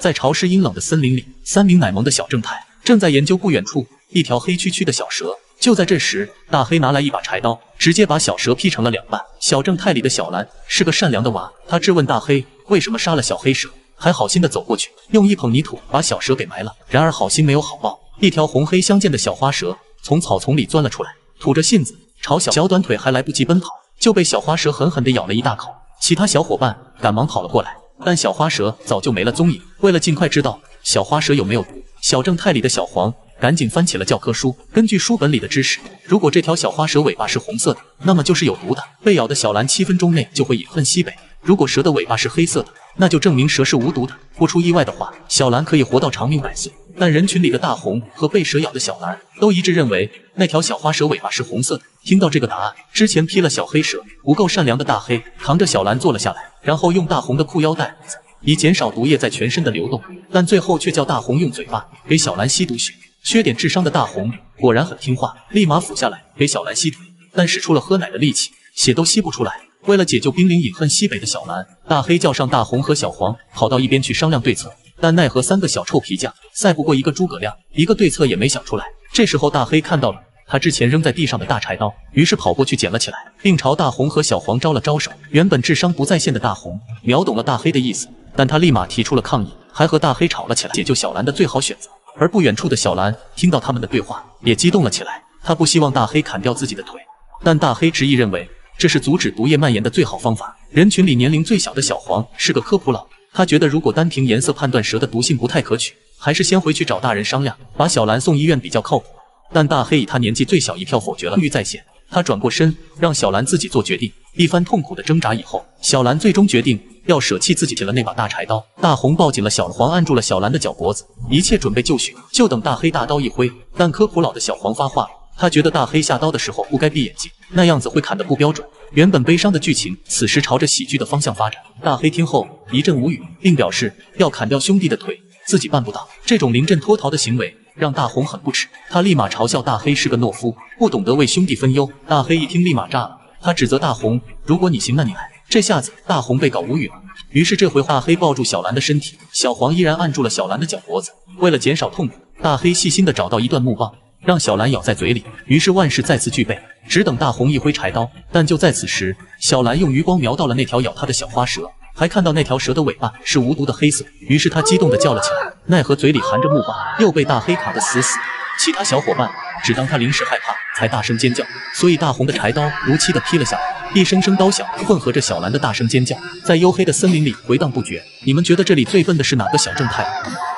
在潮湿阴冷的森林里，3名奶萌的小正太正在研究不远处一条黑黢黢的小蛇。就在这时，大黑拿来一把柴刀，直接把小蛇劈成了2半。小正太里的小兰是个善良的娃，他质问大黑为什么杀了小黑蛇，还好心的走过去，用一捧泥土把小蛇给埋了。然而好心没有好报，一条红黑相间的小花蛇从草丛里钻了出来，吐着信子朝小短腿还来不及奔跑，就被小花蛇狠狠地咬了一大口。其他小伙伴赶忙跑了过来，但小花蛇早就没了踪影。为了尽快知道小花蛇有没有毒，小正太里的小黄赶紧翻起了教科书。根据书本里的知识，如果这条小花蛇尾巴是红色的，那么就是有毒的，被咬的小兰7分钟内就会饮恨西北。如果蛇的尾巴是黑色的，那就证明蛇是无毒的。不出意外的话，小兰可以活到长命100岁。但人群里的大红和被蛇咬的小兰都一致认为那条小花蛇尾巴是红色的。听到这个答案，之前劈了小黑蛇不够善良的大黑扛着小兰坐了下来，然后用大红的裤腰带以减少毒液在全身的流动，但最后却叫大红用嘴巴给小兰吸毒血。缺点智商的大红果然很听话，立马俯下来给小兰吸毒，但使出了喝奶的力气，血都吸不出来。为了解救濒临饮恨西北的小兰，大黑叫上大红和小黄跑到一边去商量对策，但奈何3个小臭皮匠赛不过1个诸葛亮，一个对策也没想出来。这时候大黑看到了他之前扔在地上的大柴刀，于是跑过去捡了起来，并朝大红和小黄招了招手。原本智商不在线的大红秒懂了大黑的意思，但他立马提出了抗议，还和大黑吵了起来。解救小兰的最好选择。而不远处的小兰听到他们的对话，也激动了起来。他不希望大黑砍掉自己的腿，但大黑执意认为这是阻止毒液蔓延的最好方法。人群里年龄最小的小黄是个科普佬，他觉得如果单凭颜色判断蛇的毒性不太可取，还是先回去找大人商量，把小兰送医院比较靠谱。但大黑以他年纪最小一票否决了。欲在线，他转过身让小兰自己做决定。一番痛苦的挣扎以后，小兰最终决定要舍弃自己的那把大柴刀。大红抱紧了小黄，按住了小兰的脚脖子，一切准备就绪，就等大黑大刀一挥。但科普佬的小黄发话了，他觉得大黑下刀的时候不该闭眼睛，那样子会砍得不标准。原本悲伤的剧情此时朝着喜剧的方向发展。大黑听后一阵无语，并表示要砍掉兄弟的腿，自己办不到。这种临阵脱逃的行为让大红很不耻，他立马嘲笑大黑是个懦夫，不懂得为兄弟分忧。大黑一听立马炸了，他指责大红，如果你行那你来。这下子大红被搞无语了，于是这回大黑抱住小兰的身体，小黄依然按住了小兰的脚脖子。为了减少痛苦，大黑细心地找到一段木棒，让小兰咬在嘴里。于是万事再次具备，只等大红一挥柴刀。但就在此时，小兰用余光瞄到了那条咬他的小花蛇，还看到那条蛇的尾巴是无毒的黑色，于是他激动地叫了起来，奈何嘴里含着木棒，又被大黑卡得死死。其他小伙伴只当他临时害怕才大声尖叫，所以大红的柴刀如期地劈了下来，一声声刀响混合着小兰的大声尖叫，在黝黑的森林里回荡不绝。你们觉得这里最笨的是哪个小正太？